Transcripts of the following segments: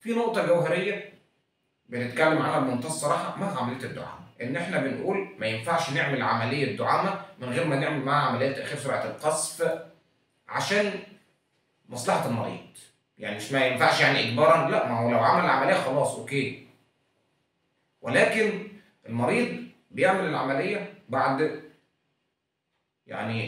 في نقطة جوهرية بنتكلم عنها بمنتهى الصراحة مع عملية الدعامة، إن إحنا بنقول ما ينفعش نعمل عملية دعامة من غير ما نعمل معاها عملية تأخير سرعة القذف عشان مصلحة المريض. يعني مش ما ينفعش يعني إجبارا، لا، ما هو لو عمل العملية خلاص أوكي، ولكن المريض بيعمل العملية بعد يعني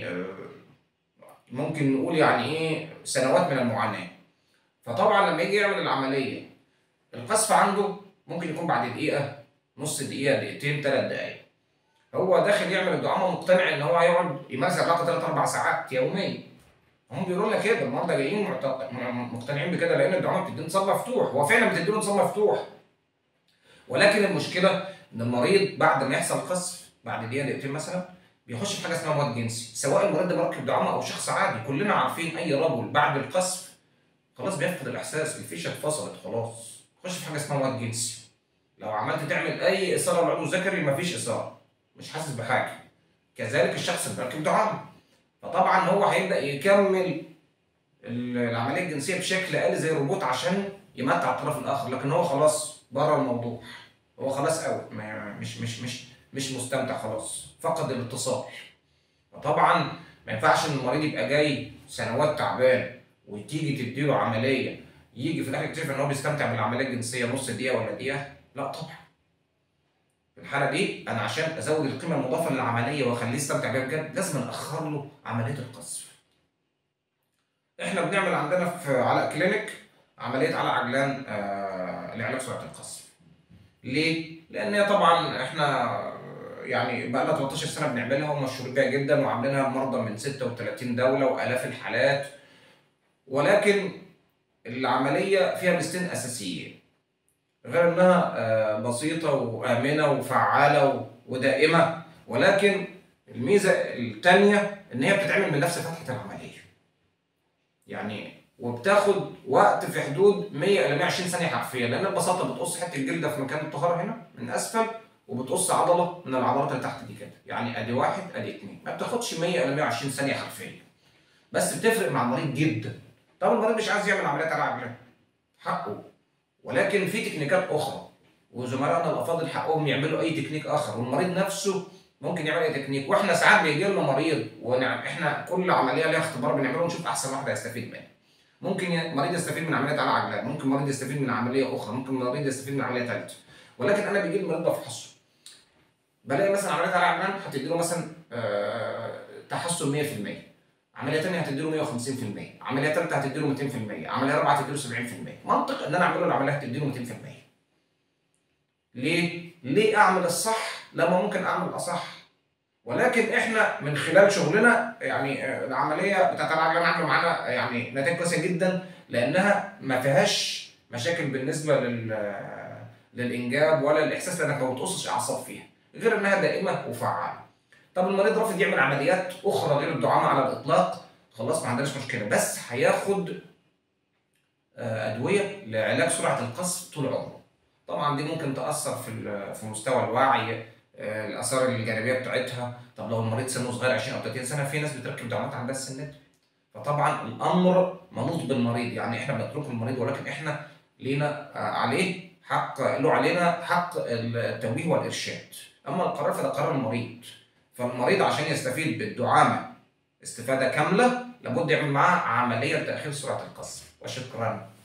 ممكن نقول يعني إيه سنوات من المعاناة. فطبعا لما يجي يعمل العملية القذف عنده ممكن يكون بعد دقيقة، نص دقيقة، دقيقتين، 3 دقايق. هو داخل يعمل الدعامة مقتنع إن هو هيقعد يمارس العلاقة 3 4 ساعات يوميا. هم بيقولوا لنا كده، المرضى جايين مقتنعين بكده، لأن الدعامة بتدي نظام مفتوح، هو فعلا بتدي له نظام مفتوح. ولكن المشكلة إن المريض بعد ما يحصل قذف بعد دقيقة دقيقتين مثلا بيخش في حاجة اسمها مواد جنسي، سواء المريض ده مركب دعامة أو شخص عادي. كلنا عارفين أي رجل بعد القذف خلاص بيفقد الإحساس، الفيشة اتفصلت خلاص، يخش في حاجة اسمها مواد جنسي. لو عملت تعمل أي إثارة للعضو الذكري مفيش إثارة، مش حاسس بحاجة. كذلك الشخص اللي مركب دعامة، فطبعا هو هيبدأ يكمل العملية الجنسية بشكل آلي زي الروبوت عشان يمتع الطرف الآخر، لكن هو خلاص بره الموضوع، هو خلاص أوت، مش مستمتع، خلاص فقد الاتصال. فطبعا ما ينفعش إن المريض يبقى جاي سنوات تعبان وتيجي تديله عملية يجي في الآخر يكتشف إن هو بيستمتع بالعملية الجنسية نص دقيقة ولا دقيقة، لا طبعا. في الحالة دي أنا عشان أزود القيمة المضافة للعملية وأخليه يستمتع بيها بجد لازم أخر له عملية القذف. احنا بنعمل عندنا في علاء كلينيك عمليه علاء عجلان لعلاج سرعه القذف. ليه؟ لان هي طبعا احنا يعني بقى لنا 13 سنه بنعملها ومشهورين بيها جدا وعاملينها بمرضى من 36 دوله والاف الحالات. ولكن العمليه فيها ميزتين اساسيين، غير انها بسيطه وامنه وفعاله ودائمه، ولكن الميزه الثانيه ان هي بتتعمل من نفس فتحه العمليه. يعني وبتاخد وقت في حدود 100 الى 120 ثانيه حرفيا، لان ببساطه بتقص حته الجلده في مكان الطهاره هنا من اسفل، وبتقص عضله من العضلات اللي تحت دي كده، يعني ادي واحد ادي اتنين، ما بتاخدش 100 الى 120 ثانيه حرفيا، بس بتفرق مع المريض جدا. طب المريض مش عايز يعمل عمليات على عجلان، حقه، ولكن في تكنيكات اخرى، وزملائنا الافاضل حقهم يعملوا اي تكنيك اخر، والمريض نفسه ممكن يعمل اي تكنيك. واحنا ساعات بيجي لنا مريض احنا كل عمليه ليها اختبار بنعمله ونشوف احسن واحده يستفيد منها. ممكن مريض يستفيد من عمليه على عجلان، ممكن مريض يستفيد من عمليه اخرى، ممكن مريض يستفيد من عمليه ثالثه. ولكن انا بيجي لي المريض بفحصه، بلاقي مثلا عمليه على عجلان هتدي له مثلا تحسن 100%، عمليه ثانيه هتدي له 150%، عمليه ثالثه هتدي له 200%، عمليه رابعه هتدي له 70%. منطق ان انا اعمل له العمليه هتدي له 200%. ليه اعمل الصح لما ممكن اعمل الاصح؟ ولكن احنا من خلال شغلنا يعني العمليه بتاعت العجلان عامله معانا يعني نتائج كويسه جدا، لانها ما فيهاش مشاكل بالنسبه للانجاب ولا الاحساس، لانك ما بتقصش اعصاب فيها، غير انها دائمه وفعاله. طب المريض رافض يعمل عمليات اخرى غير الدعامه على الاطلاق، خلاص ما عندناش مشكله، بس هياخد ادويه لعلاج سرعه القذف طول عمره. طبعا دي ممكن تاثر في مستوى الوعي، الاثار الجانبيه بتاعتها. طب لو المريض سنه صغير 20 او 30 سنه، في ناس بتركب دعامات عندها السن ده، فطبعا الامر منوط بالمريض، يعني احنا بنترك المريض، ولكن احنا لينا عليه حق، له علينا حق التوجيه والارشاد. اما القرار فده قرار المريض، فالمريض عشان يستفيد بالدعامه استفاده كامله لابد يعمل معاه عمليه لتاخير سرعه القذف. وشكرا.